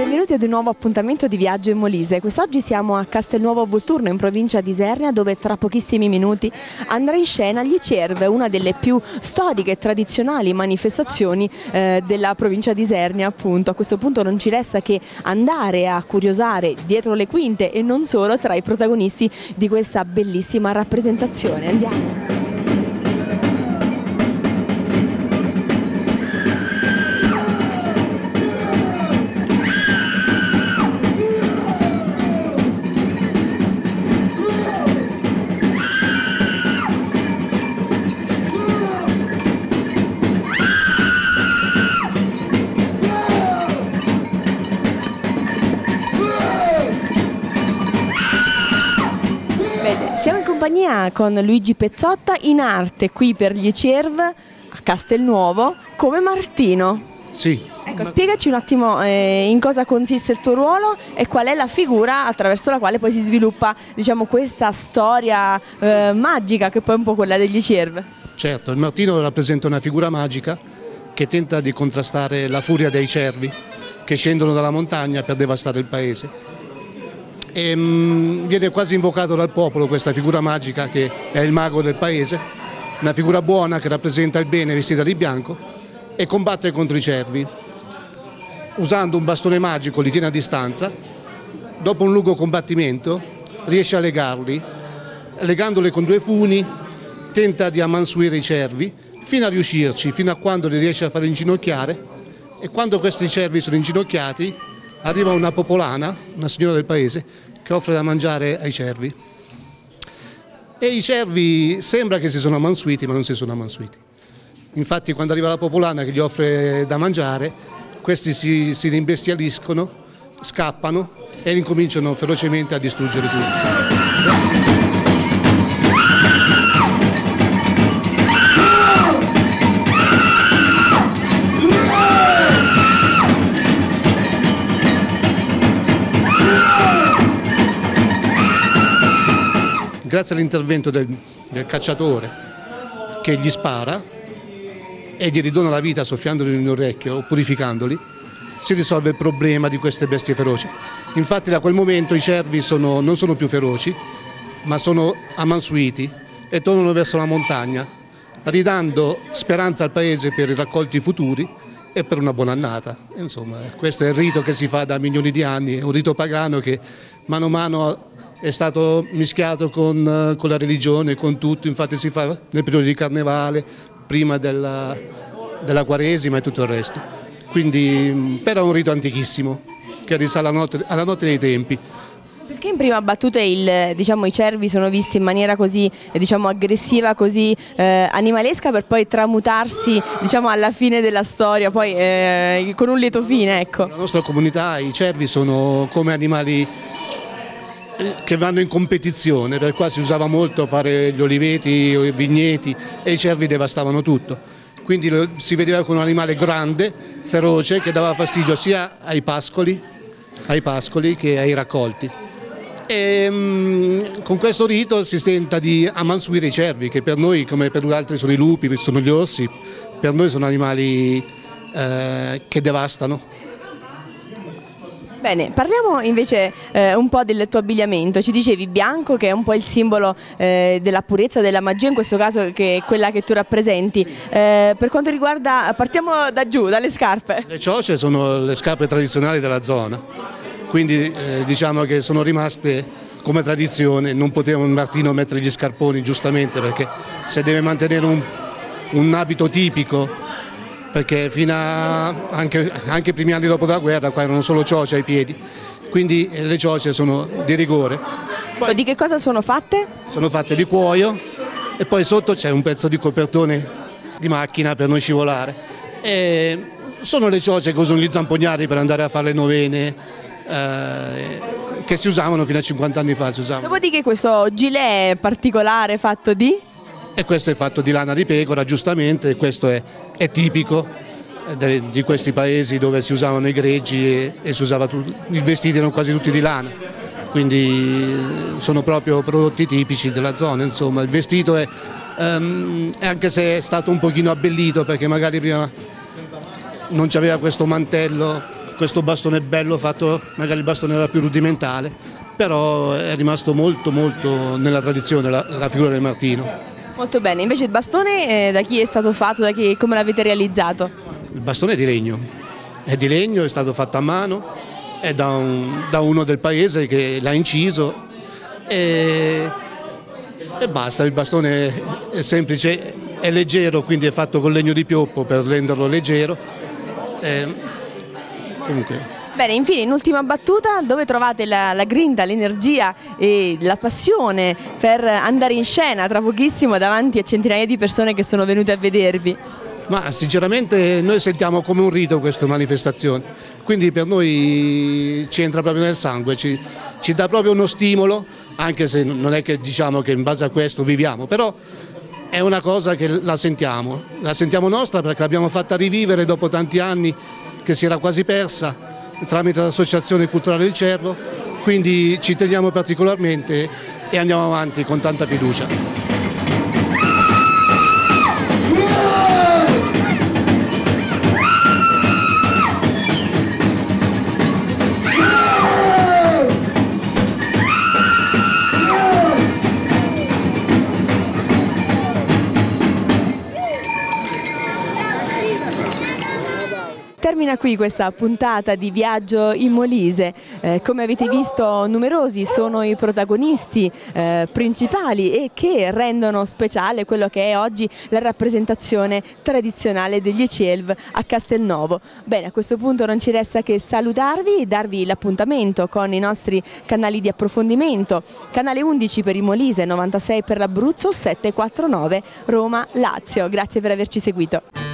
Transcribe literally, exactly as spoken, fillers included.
Benvenuti ad un nuovo appuntamento di Viaggio in Molise. Quest'oggi siamo a Castelnuovo Volturno in provincia di Isernia, dove tra pochissimi minuti andrà in scena Gli Cerv, una delle più storiche e tradizionali manifestazioni eh, della provincia di Isernia, appunto. A questo punto non ci resta che andare a curiosare dietro le quinte e non solo tra i protagonisti di questa bellissima rappresentazione. Andiamo! Siamo in compagnia con Luigi Pezzotta, in arte qui per Gli Cerv a Castelnuovo come Martino. Sì. Ecco, spiegaci un attimo eh, in cosa consiste il tuo ruolo e qual è la figura attraverso la quale poi si sviluppa, diciamo, questa storia eh, magica che poi è un po' quella degli Cerv. Certo, il Martino rappresenta una figura magica che tenta di contrastare la furia dei cervi che scendono dalla montagna per devastare il paese. E, mh, viene quasi invocato dal popolo questa figura magica che è il mago del paese, una figura buona che rappresenta il bene vestita di bianco e combatte contro i cervi. Usando un bastone magico li tiene a distanza, dopo un lungo combattimento riesce a legarli, legandoli con due funi tenta di ammansuire i cervi fino a riuscirci, fino a quando li riesce a fare inginocchiare, e quando questi cervi sono inginocchiati arriva una popolana, una signora del paese, che offre da mangiare ai cervi. E i cervi sembra che si sono ammansuiti, ma non si sono ammansuiti. Infatti quando arriva la popolana che gli offre da mangiare, questi si, si rimbestialiscono, scappano e incominciano ferocemente a distruggere tutto. Grazie all'intervento del, del cacciatore che gli spara e gli ridona la vita soffiandoli in un orecchio o purificandoli, si risolve il problema di queste bestie feroci. Infatti da quel momento i cervi sono, non sono più feroci, ma sono ammansuiti e tornano verso la montagna, ridando speranza al paese per i raccolti futuri e per una buona annata. Insomma, questo è il rito che si fa da milioni di anni, è un rito pagano che mano a mano è stato mischiato con, con la religione, con tutto. Infatti si fa nel periodo di Carnevale, prima della, della Quaresima e tutto il resto. Quindi, però è un rito antichissimo, che risale alla notte, alla notte dei tempi. Perché in prima battuta il, diciamo, i cervi sono visti in maniera così, diciamo, aggressiva, così eh, animalesca, per poi tramutarsi, diciamo, alla fine della storia, poi eh, con un lieto fine, ecco. Nella nostra comunità i cervi sono come animali che vanno in competizione, per qua si usava molto fare gli oliveti, i vigneti, e i cervi devastavano tutto. Quindi lo, si vedeva come un animale grande, feroce, che dava fastidio sia ai pascoli, ai pascoli che ai raccolti. E, mh, con questo rito si tenta di ammansuire i cervi, che per noi, come per gli altri sono i lupi, sono gli orsi, per noi sono animali eh, che devastano. Bene, parliamo invece eh, un po' del tuo abbigliamento. Ci dicevi bianco, che è un po' il simbolo eh, della purezza, della magia, in questo caso, che è quella che tu rappresenti. Eh, per quanto riguarda, partiamo da giù, dalle scarpe. Le cioce sono le scarpe tradizionali della zona, quindi eh, diciamo che sono rimaste come tradizione. Non poteva un Martino mettere gli scarponi, giustamente, perché se deve mantenere un, un abito tipico, perché fino a anche, anche i primi anni dopo la guerra qua erano solo cioce ai piedi, quindi le cioce sono di rigore. Poi, di che cosa sono fatte? Sono fatte di cuoio e poi sotto c'è un pezzo di copertone di macchina per non scivolare. E sono le cioce che usano gli zampognari per andare a fare le novene, eh, che si usavano fino a cinquanta anni fa. Si usavano. Dopodiché questo gilet particolare fatto di? E questo è fatto di lana di pecora, giustamente, e questo è, è tipico de, di questi paesi dove si usavano i greggi e, e si usava tu, i vestiti erano quasi tutti di lana, quindi sono proprio prodotti tipici della zona. Insomma, il vestito è, um, anche se è stato un pochino abbellito, perché magari prima non c'aveva questo mantello questo bastone bello fatto, magari il bastone era più rudimentale, però è rimasto molto molto nella tradizione la, la figura del Martino. Molto bene, invece il bastone eh, da chi è stato fatto, da chi, come l'avete realizzato? Il bastone è di legno, è di legno, è stato fatto a mano, è da, un, da uno del paese che l'ha inciso e, e basta. Il bastone è semplice, è leggero, quindi è fatto con legno di pioppo per renderlo leggero. E, comunque. Bene, infine in ultima battuta, dove trovate la, la grinta, l'energia e la passione per andare in scena tra pochissimo davanti a centinaia di persone che sono venute a vedervi? Ma sinceramente noi sentiamo come un rito questa manifestazione, quindi per noi ci entra proprio nel sangue, ci, ci dà proprio uno stimolo, anche se non è che diciamo che in base a questo viviamo, però è una cosa che la sentiamo, la sentiamo nostra perché l'abbiamo fatta rivivere dopo tanti anni che si era quasi persa tramite l'Associazione Culturale Il Cervo, quindi ci teniamo particolarmente e andiamo avanti con tanta fiducia. Termina qui questa puntata di Viaggio in Molise. Eh, come avete visto, numerosi sono i protagonisti eh, principali e che rendono speciale quello che è oggi la rappresentazione tradizionale degli Ecielv a Castelnuovo. Bene, a questo punto non ci resta che salutarvi e darvi l'appuntamento con i nostri canali di approfondimento. Canale undici per il Molise, novantasei per l'Abruzzo, settecentoquarantanove Roma Lazio. Grazie per averci seguito.